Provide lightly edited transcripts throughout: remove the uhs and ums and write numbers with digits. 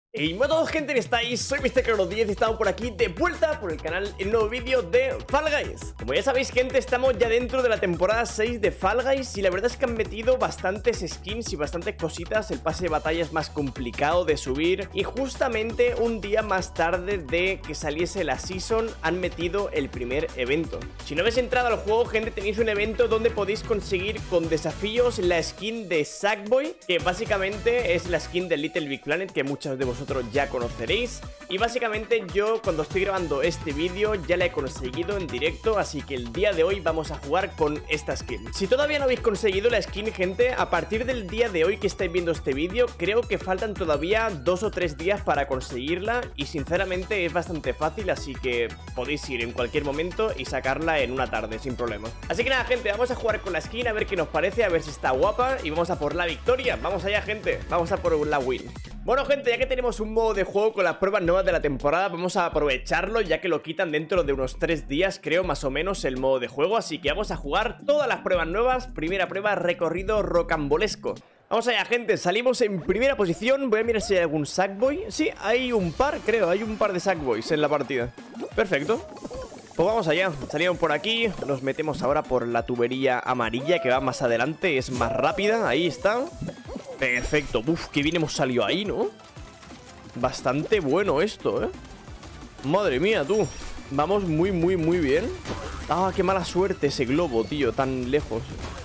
Y bueno, todos, gente, ¿cómo estáis? Soy MrCraro10 y estamos por aquí de vuelta por el canal en un nuevo vídeo de Fall Guys. Como ya sabéis, gente, estamos ya dentro de la temporada 6 de Fall Guys y la verdad es que han metido bastantes skins y bastantes cositas. El pase de batalla es más complicado de subir y justamente un día más tarde de que saliese la season han metido el primer evento. Si no habéis entrado al juego, gente, tenéis un evento donde podéis conseguir con desafíos la skin de Sackboy, que básicamente es la skin de Little Big Planet, que muchos de vosotros ya conoceréis. Y básicamente yo, cuando estoy grabando este vídeo, ya la he conseguido en directo, así que el día de hoy vamos a jugar con esta skin. Si todavía no habéis conseguido la skin, gente, a partir del día de hoy que estáis viendo este vídeo, creo que faltan todavía 2 o 3 días para conseguirla y sinceramente es bastante fácil, así que podéis ir en cualquier momento y sacarla en una tarde sin problema. Así que nada, gente, vamos a jugar con la skin, a ver qué nos parece, a ver si está guapa y vamos a por la victoria. Vamos allá, gente, vamos a por la win. Bueno, gente, ya que tenemos un modo de juego con las pruebas nuevas de la temporada, vamos a aprovecharlo, ya que lo quitan dentro de unos 3 días, creo, más o menos, el modo de juego. Así que vamos a jugar todas las pruebas nuevas. Primera prueba, recorrido rocambolesco. Vamos allá, gente, salimos en primera posición. Voy a mirar si hay algún Sackboy. Sí, hay un par, creo, hay un par de Sackboys en la partida. Perfecto. Pues vamos allá, salimos por aquí. Nos metemos ahora por la tubería amarilla que va más adelante, es más rápida, ahí está. Perfecto, uff, qué bien hemos salido ahí, ¿no? Bastante bueno esto, ¿eh? Madre mía, tú. Vamos muy bien. Ah, qué mala suerte ese globo, tío, tan lejos.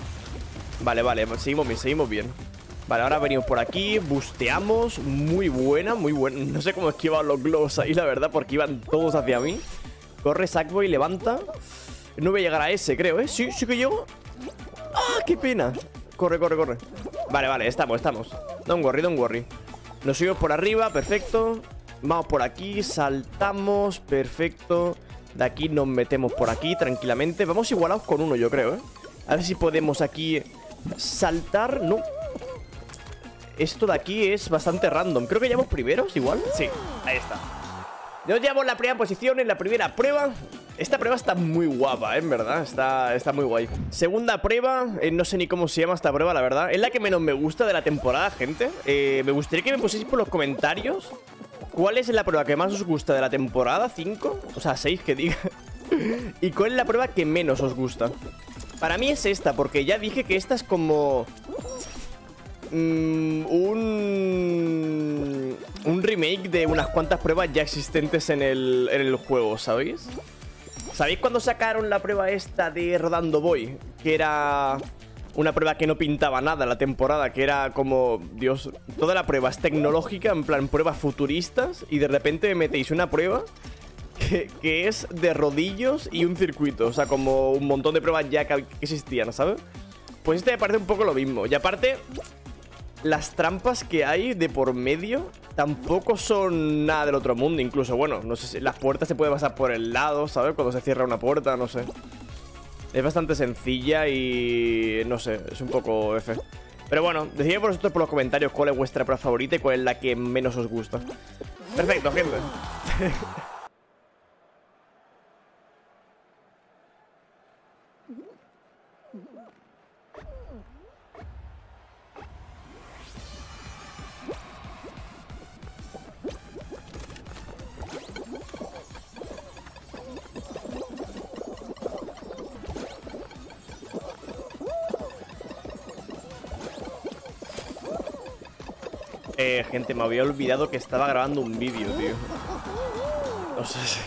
Vale, seguimos bien. Vale, ahora venimos por aquí, busteamos. Muy buena. No sé cómo esquivar los globos ahí, la verdad, porque iban todos hacia mí. Corre, Sackboy, levanta. No voy a llegar a ese, creo, ¿eh? Sí que llego. ¡Ah, qué pena! Corre. Vale, estamos. Don't worry. Nos subimos por arriba, perfecto. Vamos por aquí, saltamos, perfecto. De aquí nos metemos por aquí tranquilamente. Vamos igualados con uno, yo creo, ¿eh? A ver si podemos aquí saltar. No. Esto de aquí es bastante random. Creo que llevamos primeros, igual. Sí, ahí está. Nos llevamos la primera posición en la primera prueba. Esta prueba está muy guapa, en verdad. Está muy guay. Segunda prueba, no sé ni cómo se llama esta prueba, la verdad. Es la que menos me gusta de la temporada, gente. Me gustaría que me pusieseis por los comentarios cuál es la prueba que más os gusta de la temporada 5. O sea, 6, que diga. Y cuál es la prueba que menos os gusta. Para mí es esta, porque ya dije que esta es como un remake de unas cuantas pruebas ya existentes en el juego, ¿sabéis? ¿Sabéis cuando sacaron la prueba esta de Rodando Boy? Que era una prueba que no pintaba nada la temporada, que era como, Dios, toda la prueba es tecnológica, en plan pruebas futuristas, y de repente me metéis una prueba que es de rodillos y un circuito, o sea, como un montón de pruebas ya que existían, ¿sabes? Pues este me parece un poco lo mismo, y aparte las trampas que hay de por medio tampoco son nada del otro mundo. Incluso, bueno, no sé si las puertas se pueden pasar por el lado, ¿sabes? Cuando se cierra una puerta, no sé. Es bastante sencilla y no sé, es un poco F. Pero bueno, decidme por vosotros por los comentarios cuál es vuestra prueba favorita y cuál es la que menos os gusta. Perfecto, gente. Gente, me había olvidado que estaba grabando un vídeo, tío. No sé si...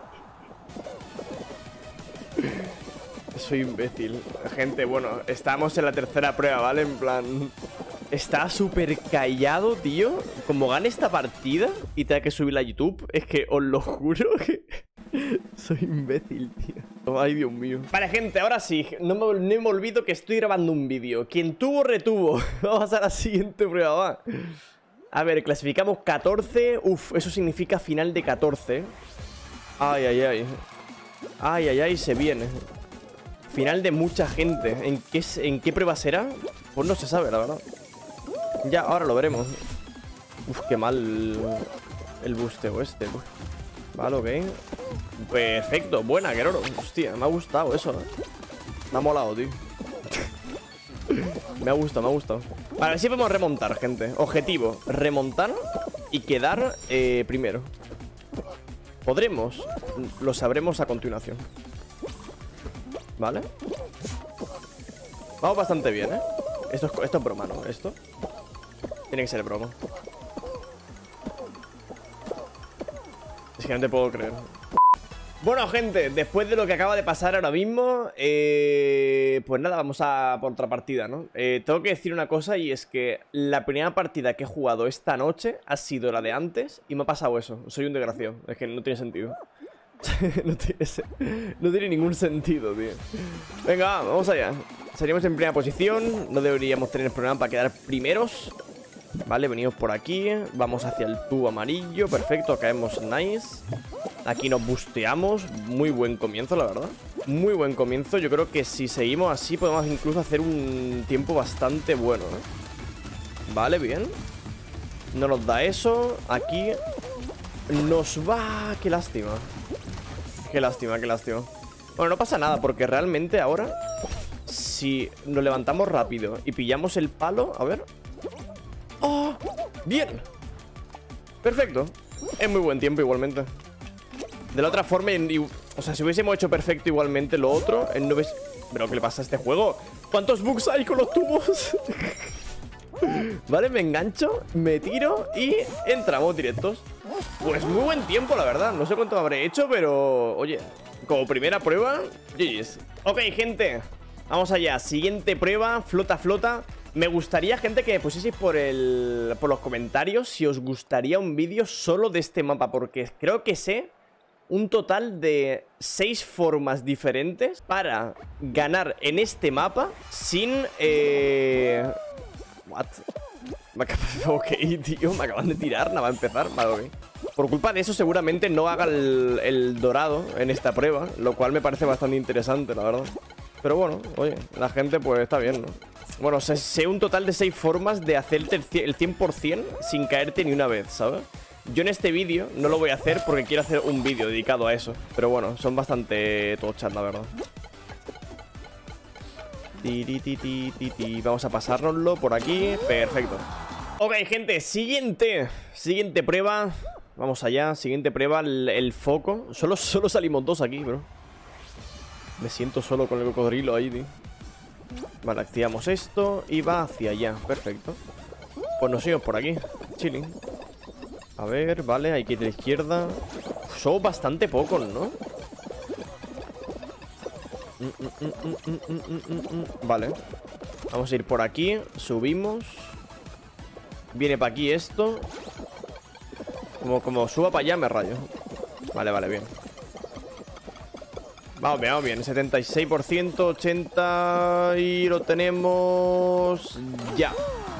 Soy imbécil. Gente, bueno, estamos en la tercera prueba, ¿vale? En plan... Está súper callado, tío. Como gane esta partida y tenga que subirla a YouTube, es que os lo juro que... Soy imbécil, tío. Ay, Dios mío. Vale, gente, ahora sí. No me olvido que estoy grabando un vídeo. Quien tuvo, retuvo. Vamos a la siguiente prueba, va. A ver, clasificamos 14. Uf, eso significa final de 14. Ay, se viene. Final de mucha gente. ¿En qué prueba será? Pues no se sabe, la verdad. Ya, ahora lo veremos. Uf, qué mal el busteo este. Vale, ok. Perfecto, buena, Guerrero. Hostia, me ha gustado eso, ¿eh? Me ha molado, tío. Me ha gustado. Vale, a ver si podemos remontar, gente. Objetivo, remontar. y quedar primero. ¿Podremos? Lo sabremos a continuación. ¿Vale? Vamos bastante bien, ¿eh? Esto es broma, ¿no? Esto tiene que ser broma. Es que no te puedo creer. Bueno, gente, después de lo que acaba de pasar ahora mismo, pues nada, vamos a por otra partida, ¿no? Tengo que decir una cosa, y es que la primera partida que he jugado esta noche ha sido la de antes y me ha pasado eso. Soy un desgraciado, es que no tiene sentido. No tiene ningún sentido, tío. Venga, vamos allá. Salimos en primera posición, no deberíamos tener problema para quedar primeros. Vale, venimos por aquí, vamos hacia el tubo amarillo, perfecto, caemos nice. Aquí nos busteamos, muy buen comienzo, la verdad. Muy buen comienzo, yo creo que si seguimos así podemos incluso hacer un tiempo bastante bueno, ¿eh? Vale, bien. No nos da eso, aquí nos va... Qué lástima. Qué lástima, qué lástima. Bueno, no pasa nada, porque realmente ahora, si nos levantamos rápido y pillamos el palo, a ver... ¡Oh! ¡Bien! Perfecto. Es muy buen tiempo igualmente. De la otra forma, o sea, si hubiésemos hecho perfecto igualmente lo otro, no ves... ¿Pero qué le pasa a este juego? ¿Cuántos bugs hay con los tubos? Vale, me engancho, me tiro y entramos directos. Pues muy buen tiempo, la verdad. No sé cuánto habré hecho, pero... Oye, como primera prueba, GG's. Ok, gente, vamos allá. Siguiente prueba, flota. Me gustaría, gente, que me pusieseis por los comentarios si os gustaría un vídeo solo de este mapa, porque creo que sé un total de 6 formas diferentes para ganar en este mapa sin... What? Ok, tío, me acaban de tirar, nada va a empezar. Vale, ok. Por culpa de eso seguramente no haga el dorado en esta prueba, lo cual me parece bastante interesante, la verdad. Pero bueno, oye, la gente pues está bien, ¿no? Bueno, sé un total de 6 formas de hacerte el 100% sin caerte ni una vez, ¿sabes? Yo en este vídeo no lo voy a hacer porque quiero hacer un vídeo dedicado a eso. Pero bueno, son bastante tochas, la verdad. Vamos a pasárnoslo por aquí. Perfecto. Ok, gente, siguiente prueba. Vamos allá, siguiente prueba, el foco. Solo salimos 2 aquí, bro. Me siento solo con el cocodrilo ahí, tío. Vale, activamos esto y va hacia allá, perfecto. Pues nos seguimos por aquí, chilling. A ver, vale, hay que ir a la izquierda. Son bastante pocos, ¿no? Vale. Vamos a ir por aquí, subimos. Viene para aquí esto. Como suba para allá me rayo. Vale, bien. Vamos bien, 76%, 80% y lo tenemos ya.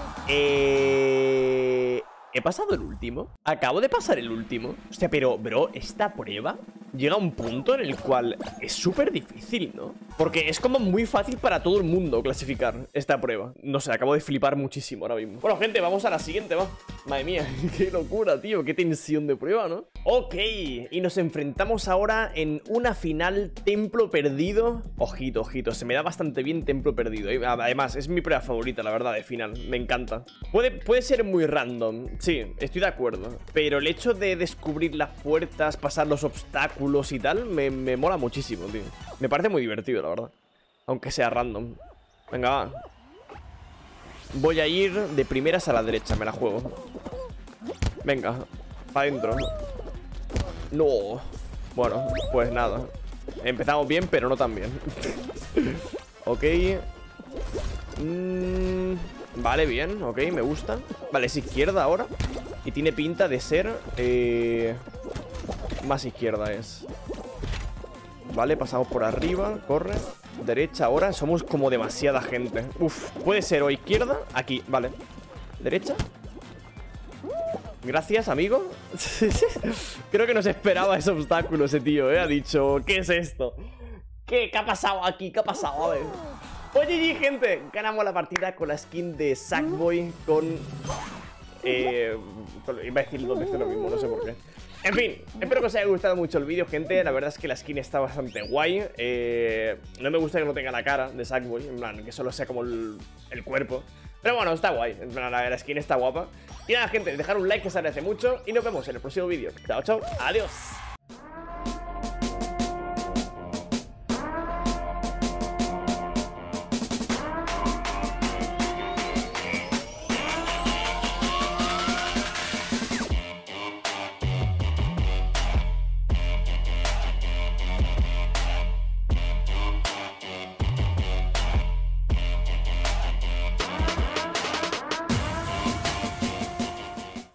¿He pasado el último? Acabo de pasar el último. Hostia, pero, bro, esta prueba llega a un punto en el cual es súper difícil, ¿no? Porque es como muy fácil para todo el mundo clasificar esta prueba. No sé, acabo de flipar muchísimo ahora mismo. Bueno, gente, vamos a la siguiente, va. Madre mía, qué locura, tío. Qué tensión de prueba, ¿no? Ok, y nos enfrentamos ahora en una final Templo Perdido. Ojito, se me da bastante bien Templo Perdido. Además, es mi prueba favorita, la verdad, de final. Me encanta. Puede ser muy random, sí, estoy de acuerdo. Pero el hecho de descubrir las puertas, pasar los obstáculos y tal, me mola muchísimo, tío. Me parece muy divertido, la verdad. Aunque sea random. Venga, va. Voy a ir de primeras a la derecha, me la juego. Venga, para adentro. No. Bueno, pues nada. Empezamos bien, pero no tan bien. Ok. Vale, bien, ok, me gusta. Vale, es izquierda ahora. Y tiene pinta de ser más izquierda es. Vale, pasamos por arriba. Corre, derecha ahora. Somos como demasiada gente. Uf, puede ser o izquierda. Aquí, vale. Derecha. Gracias, amigo. Creo que no se esperaba ese obstáculo ese tío, Ha dicho, ¿qué es esto? ¿Qué ha pasado aquí? ¿Qué ha pasado? A ver. Oye, gente, ganamos la partida con la skin de Sackboy con... iba a decir 2 veces lo mismo, no sé por qué. En fin, espero que os haya gustado mucho el vídeo, gente. La verdad es que la skin está bastante guay. No me gusta que no tenga la cara de Sackboy, en plan, que solo sea como el cuerpo. Pero bueno, está guay. En plan, la skin está guapa. Y nada, gente, dejar un like que se agradece mucho. Y nos vemos en el próximo vídeo. Chao, chao. Adiós.